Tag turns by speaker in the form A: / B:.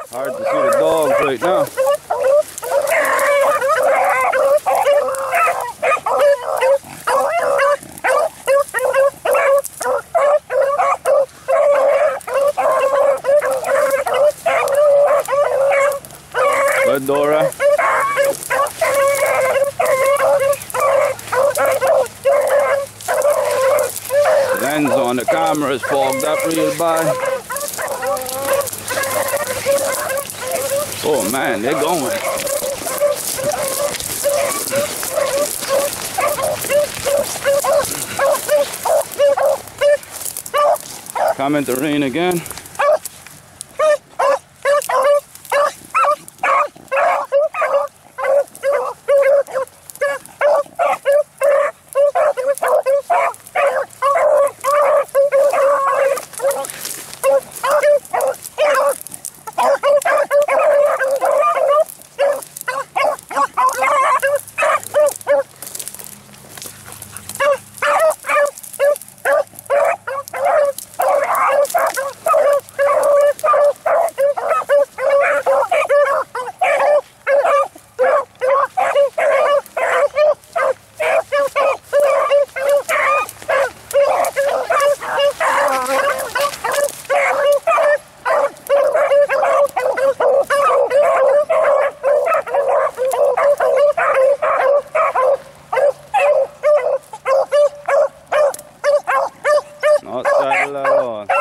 A: Hard to see the dogs right now. Good, Dora. The lens on the camera is fogged up real bad. Oh man, they're going. Coming to rain again. Not saddle at all.